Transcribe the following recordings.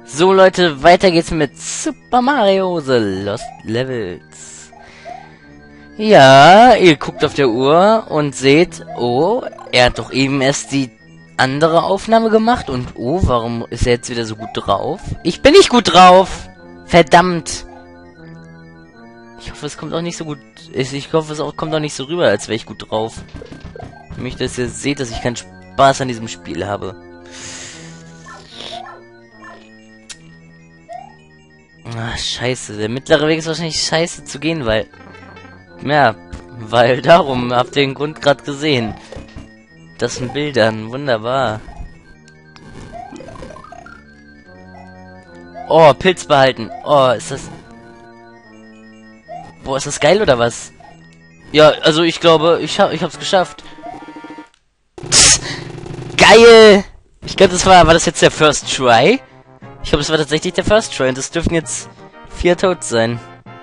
So Leute, weiter geht's mit Super Mario The Lost Levels. Ja, ihr guckt auf der Uhr und seht, oh, er hat doch eben erst die andere Aufnahme gemacht und oh, warum ist er jetzt wieder so gut drauf? Ich bin nicht gut drauf! Verdammt! Ich hoffe, es kommt auch nicht so gut. Ich hoffe, es auch kommt auch nicht so rüber, als wäre ich gut drauf. Ich möchte, dass ihr seht, dass ich keinen Spaß an diesem Spiel habe. Ah, scheiße. Der mittlere Weg ist wahrscheinlich scheiße zu gehen, weil... Ja, weil darum, habt ihr den Grund gerade gesehen. Das sind Bildern, wunderbar. Oh, Pilz behalten. Oh, ist das... Boah, ist das geil oder was? Ja, also ich glaube, ich hab's geschafft. Psst, geil! Ich glaube, war das jetzt der First Try? Ich glaube, es war tatsächlich der First Try und es dürften jetzt 4 Toads sein.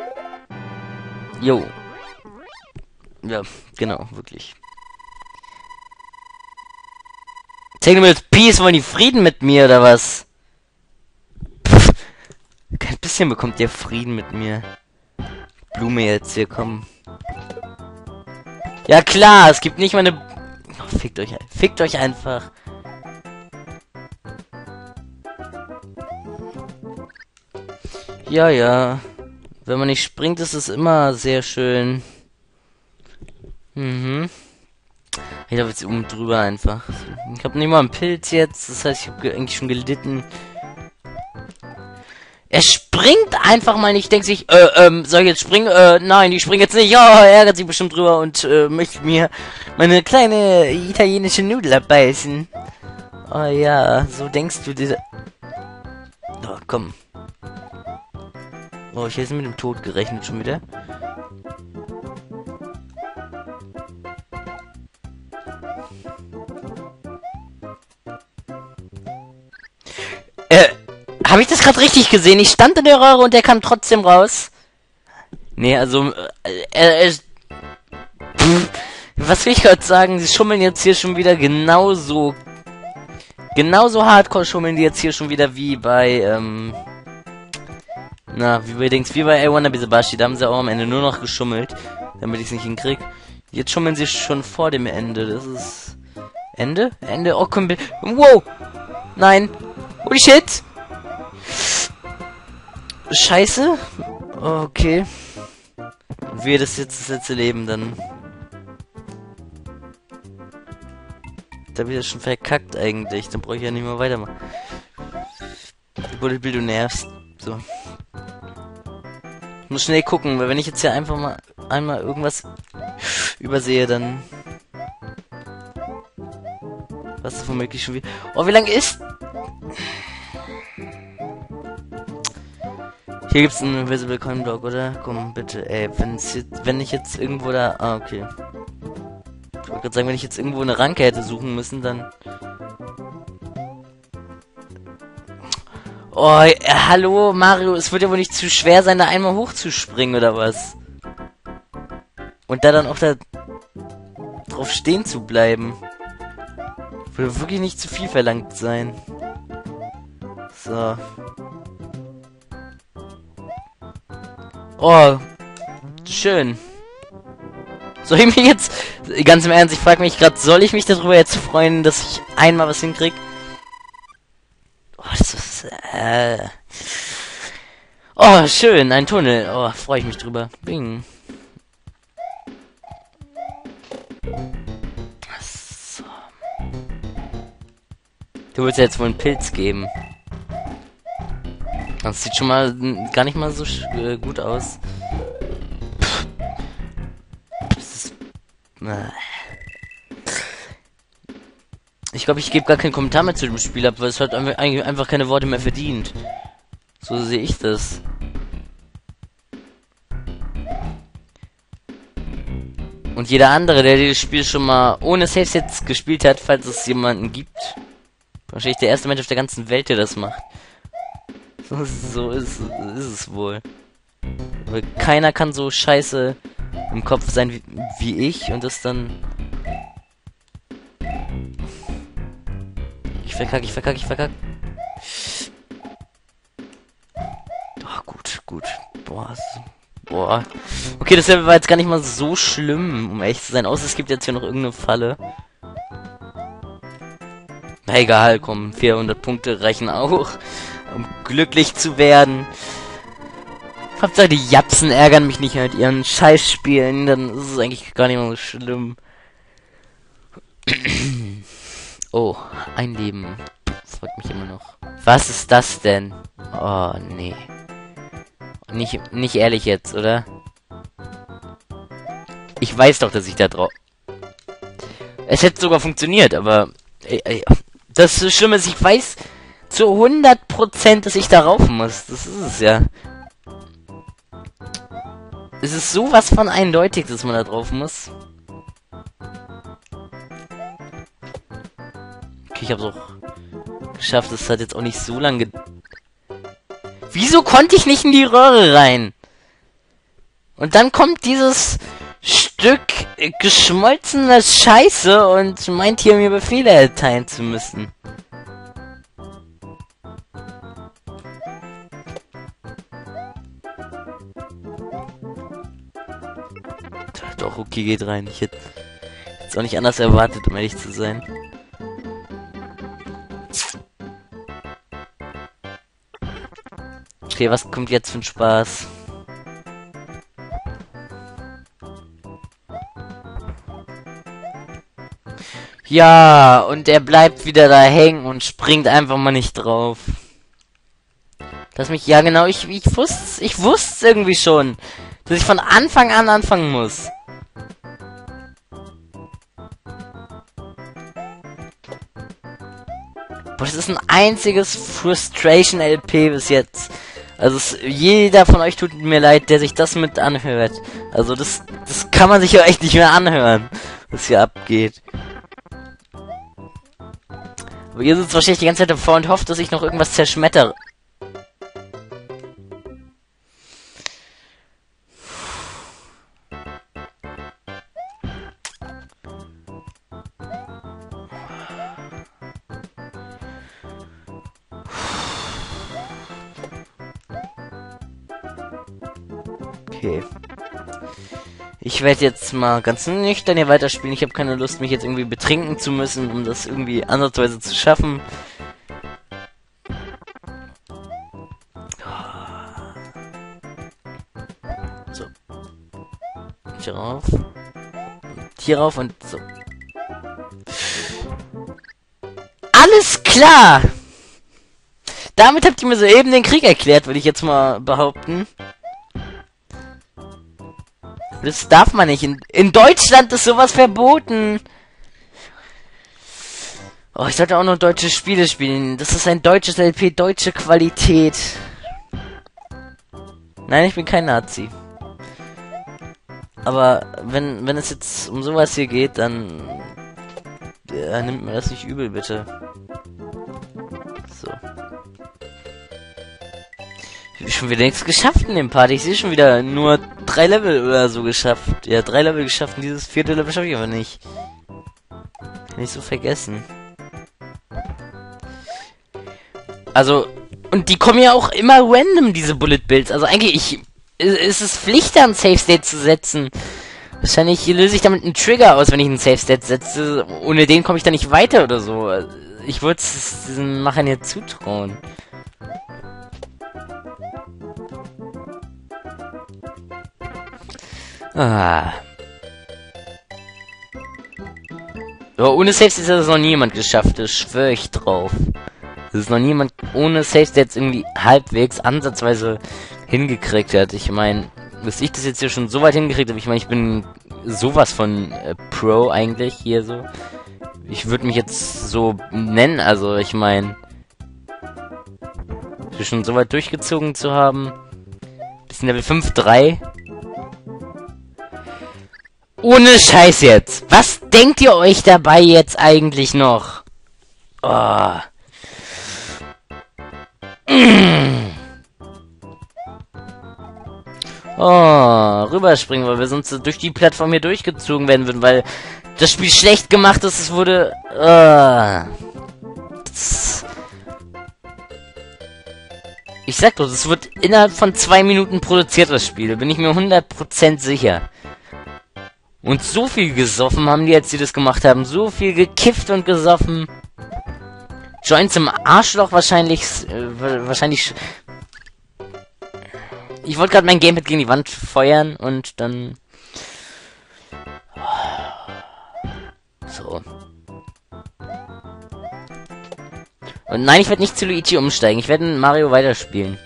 Jo. Ja, genau, wirklich. Technomils Peace, wollen die Frieden mit mir oder was? Pff, kein bisschen bekommt ihr Frieden mit mir. Blume jetzt hier, komm. Ja klar, es gibt nicht mal eine... Oh, fickt euch einfach. Ja, ja. Wenn man nicht springt, ist es immer sehr schön. Mhm. Ich glaube jetzt oben drüber einfach. Ich habe nicht mal einen Pilz jetzt. Das heißt, ich habe eigentlich schon gelitten. Er springt einfach mal nicht. Denkt sich, soll ich jetzt springen? Nein, ich springe jetzt nicht. Oh, er ärgert sich bestimmt drüber und möchte mir meine kleine italienische Nudel abbeißen. Oh ja, so denkst du dir... Oh, komm. Oh, ich hätte mit dem Tod gerechnet schon wieder. Habe ich das gerade richtig gesehen? Ich stand in der Röhre und der kam trotzdem raus. Nee, also, was will ich gerade sagen? Sie schummeln jetzt hier schon wieder genauso hardcore schummeln die jetzt hier schon wieder wie bei, wie bei I Wanna Be The Bashi. Da haben sie auch am Ende nur noch geschummelt, damit ich es nicht hinkrieg. Jetzt schummeln sie schon vor dem Ende. Das ist... Ende? Ende? Oh, komm, wow! Nein! Holy shit! Scheiße? Okay. Wir das jetzt das letzte Leben dann. Da hab ich das schon verkackt eigentlich. Dann brauche ich ja nicht mehr weitermachen. Bullet Bill, du nervst. So. Ich muss schnell gucken, weil wenn ich jetzt hier einfach mal einmal irgendwas übersehe, dann... Was ist womöglich schon wieder... Oh, wie lange ist... Hier gibt's einen Invisible Coin Block, oder? Komm, bitte, ey, wenn ich jetzt irgendwo da... Ah, okay. Ich wollte gerade sagen, wenn ich jetzt irgendwo eine Ranke hätte suchen müssen, dann... Oh, hallo, Mario, es wird ja wohl nicht zu schwer sein, da einmal hochzuspringen, oder was? Und da dann auch da... drauf stehen zu bleiben. Würde wirklich nicht zu viel verlangt sein. So. Oh, schön. Soll ich mich jetzt... Ganz im Ernst, ich frage mich gerade, soll ich mich darüber jetzt freuen, dass ich einmal was hinkrieg? Oh, das ist... Oh, schön, ein Tunnel. Oh, freue ich mich drüber. Bing. So. Du willst ja jetzt wohl einen Pilz geben. Das sieht schon mal gar nicht mal so gut aus. Ich glaube, ich gebe gar keinen Kommentar mehr zu dem Spiel ab, weil es hat einfach keine Worte mehr verdient. So sehe ich das. Und jeder andere, der dieses Spiel schon mal ohne Saves jetzt gespielt hat, falls es jemanden gibt, wahrscheinlich der erste Mensch auf der ganzen Welt, der das macht. So ist es wohl. Weil keiner kann so scheiße im Kopf sein wie ich und das dann... Ich verkack. gut. Boah. Okay, das war jetzt gar nicht mal so schlimm, um ehrlich zu sein. Außer es gibt jetzt hier noch irgendeine Falle. Na egal, komm, 400 Punkte reichen auch, um glücklich zu werden. Hauptsache die Japsen ärgern mich nicht mit ihren Scheißspielen, dann ist es eigentlich gar nicht mal so schlimm. Oh, ein Leben. Freut mich immer noch. Was ist das denn? Oh, nee. Nicht ehrlich jetzt, oder? Ich weiß doch, dass ich da drauf... Es hätte sogar funktioniert, aber... Das Schlimme ist, ich weiß zu 100%, dass ich darauf muss. Das ist es ja. Es ist sowas von eindeutig, dass man da drauf muss. Okay, ich hab's auch geschafft. Das hat jetzt auch nicht so lange... Wieso konnte ich nicht in die Röhre rein? Und dann kommt dieses Stück geschmolzener Scheiße und meint hier mir Befehle erteilen zu müssen. Doch, okay, geht rein. Ich hätte es auch nicht anders erwartet, um ehrlich zu sein. Okay, was kommt jetzt für ein Spaß? Ja, und er bleibt wieder da hängen und springt einfach mal nicht drauf. Das mich, ja genau, ich wusste irgendwie schon, dass ich von Anfang an anfangen muss. Boah, das ist ein einziges Frustration-LP bis jetzt. Also jeder von euch tut mir leid, der sich das mit anhört. Also das kann man sich ja echt nicht mehr anhören, was hier abgeht. Aber ihr sitzt wahrscheinlich die ganze Zeit davor und hofft, dass ich noch irgendwas zerschmettere. Okay. Ich werde jetzt mal ganz nüchtern hier weiterspielen. Ich habe keine Lust, mich jetzt irgendwie betrinken zu müssen, um das irgendwie ansatzweise zu schaffen. So. Hier rauf. Und hier rauf und so. Alles klar! Damit habt ihr mir soeben den Krieg erklärt, würde ich jetzt mal behaupten. Das darf man nicht. In Deutschland ist sowas verboten. Oh, ich sollte auch noch deutsche Spiele spielen. Das ist ein deutsches LP, deutsche Qualität. Nein, ich bin kein Nazi. Aber wenn es jetzt um sowas hier geht, dann nimmt mir das nicht übel, bitte. So. Ich habe schon wieder nichts geschafft in dem Part. Ich sehe schon wieder nur 3 Level oder so geschafft. Ja, 3 Level geschafft und dieses 4. Level schaffe ich aber nicht. Kann ich so vergessen. Also, und die kommen ja auch immer random, diese Bullet Bills. Also eigentlich, ist es Pflicht, da einen Safe State zu setzen. Wahrscheinlich löse ich damit einen Trigger aus, wenn ich einen Safe State setze. Ohne den komme ich da nicht weiter oder so. Ich würde es diesen Machern hier zutrauen. Ah. Aber ohne Safe States hat das noch niemand geschafft, das schwöre ich drauf. Das ist noch niemand ohne Safe States irgendwie halbwegs ansatzweise hingekriegt hat. Ich meine, dass ich das jetzt hier schon so weit hingekriegt habe, ich meine, ich bin sowas von Pro eigentlich hier so. Ich würde mich jetzt so nennen, also ich meine, schon so weit durchgezogen zu haben. Bis Level 5-3. Ohne Scheiß jetzt. Was denkt ihr euch dabei jetzt eigentlich noch? Oh. Oh, rüberspringen, weil wir sonst durch die Plattform hier durchgezogen werden würden, weil das Spiel schlecht gemacht ist. Es wurde... Ich sag doch, es wird innerhalb von 2 Minuten produziert, das Spiel. Da bin ich mir 100% sicher. Und so viel gesoffen haben die, als die das gemacht haben. So viel gekifft und gesoffen. Joints im Arschloch wahrscheinlich. Ich wollte gerade mein Gamepad gegen die Wand feuern und dann. So. Und nein, ich werde nicht zu Luigi umsteigen. Ich werde Mario weiterspielen.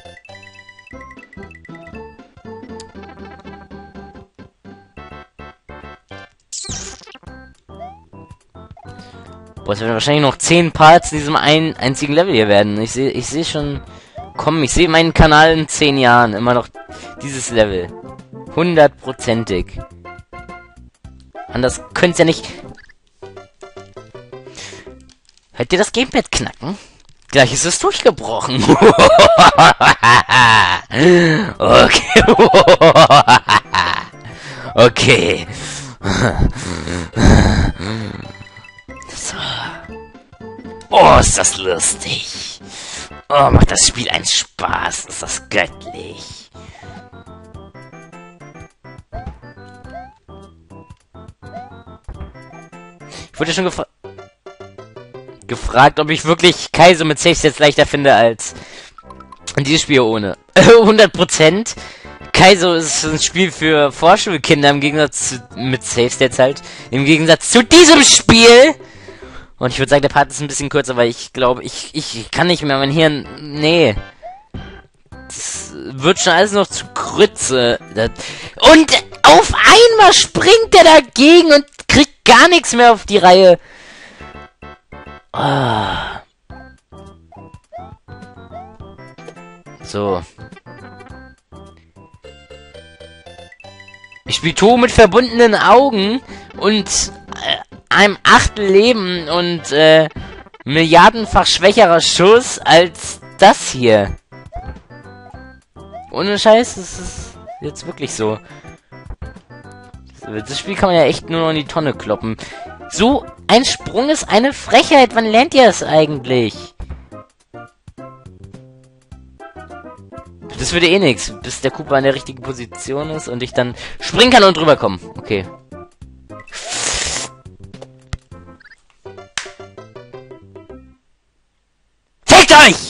Boah, es werden wahrscheinlich noch 10 Parts in diesem einzigen Level hier werden. Ich sehe schon... Komm, ich sehe meinen Kanal in 10 Jahren. Immer noch dieses Level. 100%ig. Anders könnte es ja nicht... Hört ihr das Gamepad knacken? Gleich ist es durchgebrochen. Okay. Okay. So. Oh, ist das lustig. Oh, macht das Spiel einen Spaß. Ist das göttlich. Ich wurde schon gefragt, ob ich wirklich Kaizo mit Safe Stats leichter finde als dieses Spiel ohne. 100%. Kaizo ist ein Spiel für Vorschulkinder im Gegensatz zu, mit Safe Stats halt. Im Gegensatz zu diesem Spiel. Und ich würde sagen, der Part ist ein bisschen kürzer, weil ich glaube, ich kann nicht mehr, mein Hirn, nee. Das wird schon alles noch zu Krütze. Und auf einmal springt er dagegen und kriegt gar nichts mehr auf die Reihe. Ah. So. Ich spiele To mit verbundenen Augen und einem Achtel Leben und milliardenfach schwächerer Schuss als das hier. Ohne Scheiß, das ist jetzt wirklich so. Das Spiel kann man ja echt nur noch in die Tonne kloppen. So ein Sprung ist eine Frechheit. Wann lernt ihr es eigentlich? Das würde eh nichts, bis der Koopa in der richtigen Position ist und ich dann springen kann und drüber kommen. Okay. Fickt euch!